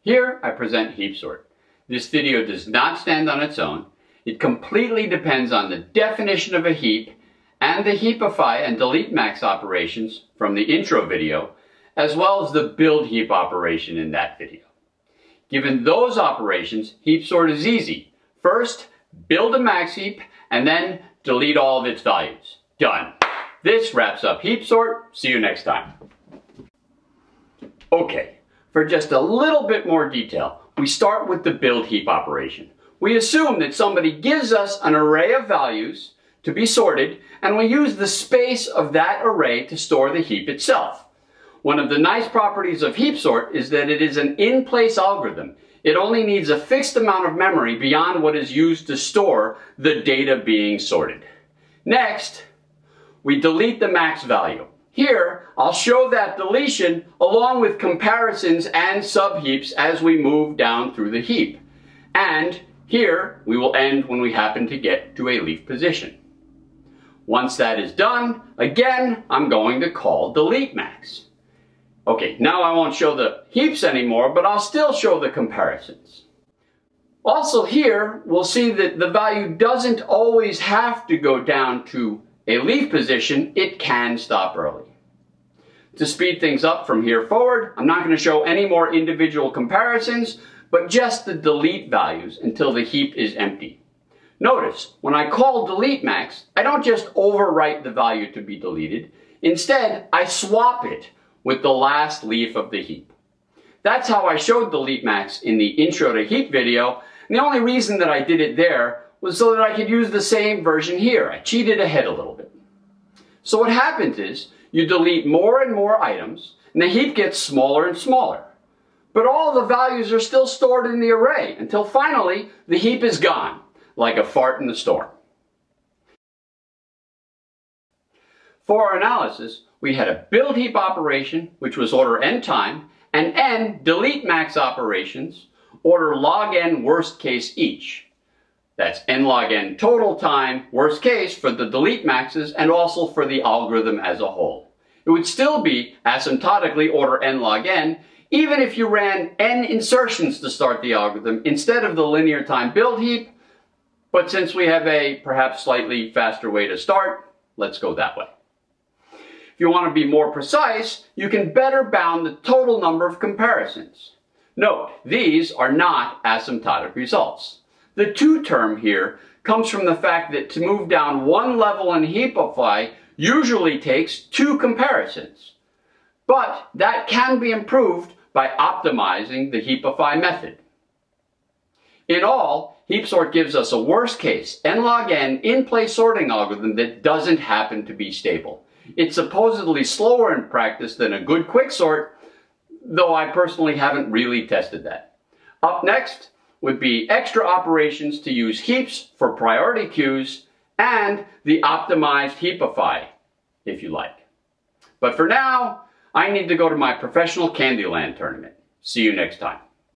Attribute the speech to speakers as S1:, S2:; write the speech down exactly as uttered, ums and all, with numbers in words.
S1: Here I present heap sort. This video does not stand on its own. It completely depends on the definition of a heap and the heapify and delete max operations from the intro video, as well as the build heap operation in that video. Given those operations, heap sort is easy. First, build a max heap and then delete all of its values. Done. This wraps up heap sort. See you next time. Okay, for just a little bit more detail, we start with the build heap operation. We assume that somebody gives us an array of values to be sorted, and we use the space of that array to store the heap itself. One of the nice properties of heap sort is that it is an in-place algorithm. It only needs a fixed amount of memory beyond what is used to store the data being sorted. Next, we delete the max value. Here, I'll show that deletion along with comparisons and subheaps as we move down through the heap. And here, we will end when we happen to get to a leaf position. Once that is done, again, I'm going to call delete max. Okay, now I won't show the heaps anymore, but I'll still show the comparisons. Also here, we'll see that the value doesn't always have to go down to a leaf position. It can stop early. To speed things up from here forward, I'm not going to show any more individual comparisons, but just the delete values until the heap is empty. Notice, when I call delete max, I don't just overwrite the value to be deleted. Instead, I swap it with the last leaf of the heap. That's how I showed delete max in the intro to heap video, and the only reason that I did it there was so that I could use the same version here. I cheated ahead a little bit. So what happens is, you delete more and more items, and the heap gets smaller and smaller. But all the values are still stored in the array until finally the heap is gone, like a fart in the storm. For our analysis, we had a build heap operation, which was order n time, and n delete max operations, order log n worst case each. That's n log n total time, worst case, for the delete maxes and also for the algorithm as a whole. It would still be asymptotically order n log n, even if you ran n insertions to start the algorithm instead of the linear time build heap. But since we have a perhaps slightly faster way to start, let's go that way. If you want to be more precise, you can better bound the total number of comparisons. Note, these are not asymptotic results. The to term here comes from the fact that to move down one level in heapify usually takes two comparisons. But that can be improved by optimizing the heapify method. In all, heap sort gives us a worst case n log n in-place sorting algorithm that doesn't happen to be stable. It's supposedly slower in practice than a good quicksort, though I personally haven't really tested that. Up next would be extra operations to use heaps for priority queues and the optimized heapify, if you like. But for now, I need to go to my professional Candyland tournament. See you next time.